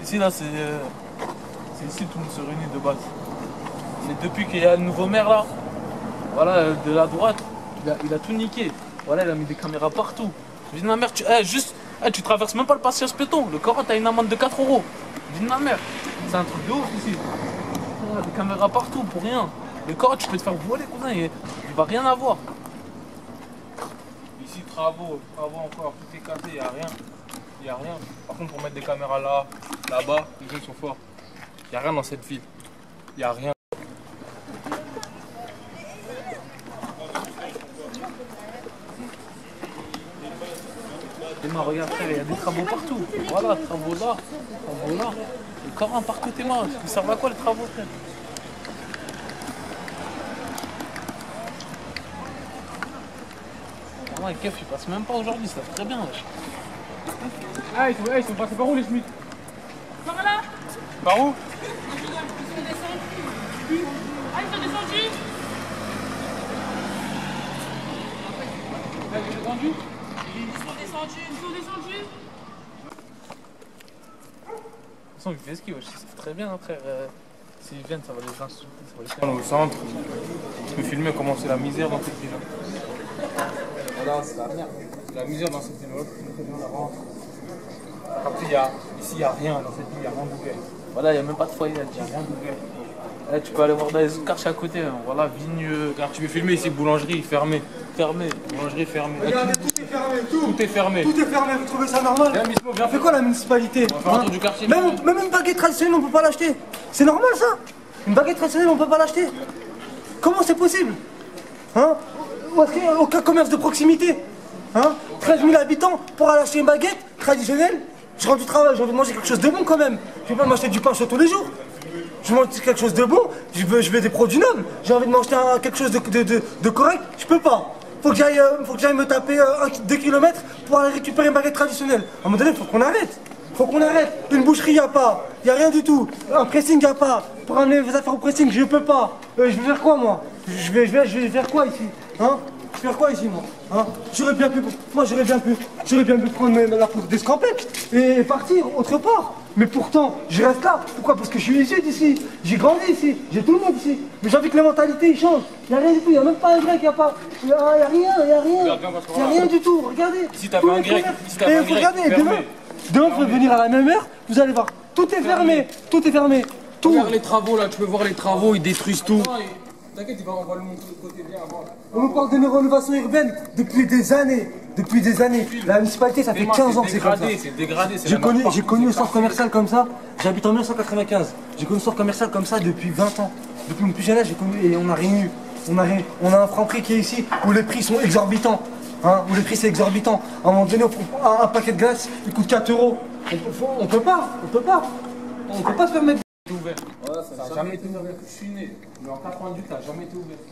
Ici, là, c'est ici tout le monde se réunit de base. C'est depuis qu'il y a le nouveau maire là, voilà, de la droite, il a tout niqué. Voilà, il a mis des caméras partout. Je dis, ma mère, tu traverses même pas le passage piéton. Le Coran, t'as une amende de 4 euros. Je dis, ma mère, c'est un truc de ouf ici. Des caméras partout pour rien. Le Coran, tu peux te faire voler, cousin, il va rien avoir. Ici, travaux encore, tout est cassé, il n'y a rien. Il n'y a rien. Par contre, pour mettre des caméras là, là-bas, les jeunes sont forts. Il n'y a rien dans cette ville. Il n'y a rien. Théma, regarde frère, il y a des travaux partout. Voilà, travaux là, travaux là. Le Coran partout, Théma. Ils servent à quoi les travaux, frère? Vraiment, les keufs, ils passent même pas aujourd'hui, ça fait très bien. Wesh. Ah, ils sont passés par où les Schmitt? Par là. Par où? Ils sont descendus. Ah, ils sont descendus. Ils sont descendus. Ils sont descendus. De toute façon, ils font ski, wesh, ça fait très bien, frère. S'ils viennent, ça va les insulter, ça va les faire. On est au centre. Tu peux filmer comment c'est la misère dans cette ville. Voilà, c'est la merde. C'est la misère dans cette ville. Après, ici, il n'y a rien. Dans cette ville, il n'y a rien d'ouvert. Voilà, il n'y a même pas de foyer, il n'y a rien d'ouvert. Là, tu peux aller voir dans les autres quartiers à côté, hein. Voilà, Vigneux. Car tu peux filmer ici, boulangerie fermée. Fermé, boulangerie fermée. Regardez, tout est fermé, tout. Tout est fermé. Tout est fermé, vous trouvez ça normal? Viens, Mismo, viens. On fait quoi la municipalité? On va faire un tour du quartier. Même une baguette traditionnelle, on peut pas l'acheter. C'est normal ça? Une baguette traditionnelle, on peut pas l'acheter. Comment c'est possible? Hein? Parce qu'il n'y a aucun commerce de proximité. Hein? 13 000 habitants pour aller acheter une baguette traditionnelle. Je rentre du travail, j'ai envie de manger quelque chose de bon quand même. Je vais pas m'acheter du pain chaud tous les jours. Je mange quelque chose de bon, je veux des produits nobles. J'ai envie de manger quelque chose de correct, je peux pas. Faut que j'aille me taper 2 km pour aller récupérer une baguette traditionnelle. À un moment donné, faut qu'on arrête. Faut qu'on arrête. Une boucherie, y a pas. Y a rien du tout. Un pressing, y a pas. Pour amener les affaires au pressing, je peux pas. Je vais faire quoi moi? Je vais faire quoi ici? Hein? Je vais faire quoi ici moi? Hein? J'aurais bien pu prendre la poudre d'escampette et partir autre part. Mais pourtant, je reste là. Pourquoi? Parce que je suis issu d'ici. J'ai grandi ici. J'ai tout le monde ici. Mais j'ai envie que les mentalités ils changent. Il n'y a rien du tout. Il n'y a même pas un grec. Il n'y a rien. Il n'y a rien du tout. Regardez. Si t'avais un grec, regardez, demain, vous pouvez venir à la même heure. Vous allez voir. Tout est fermé. Tout est fermé. Tout. Regarde les travaux là, tu peux voir les travaux, ils détruisent tout. T'inquiète, on va le montrer de côté bien avant. On nous parle de rénovation urbaine depuis des années. Depuis des années. La municipalité, ça fait 15 ans que c'est comme ça. C'est dégradé, c'est J'ai connu un centre commercial comme ça. J'habite en 1995. J'ai connu un centre commercial comme ça depuis 20 ans. Depuis mon plus jeune âge, j'ai connu et on a rien eu. On a un Franprix qui est ici où les prix sont exorbitants. Hein, où les prix c'est exorbitant. À un moment donné, un paquet de glace, il coûte 4 euros. On peut pas se permettre. ouvert. Ouais, ça n'a jamais été ouvert. Je suis né. Mais en 98, ça n'a jamais été ouvert.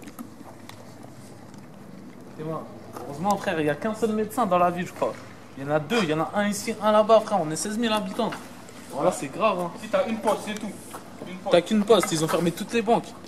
C'est moi. Heureusement, frère, il n'y a qu'un seul médecin dans la ville, je crois. Il y en a deux. Il y en a un ici, un là-bas, frère. On est 16 000 habitants. Voilà, c'est grave. Hein. Si t'as une poste, c'est tout. T'as qu'une poste. Ils ont fermé toutes les banques.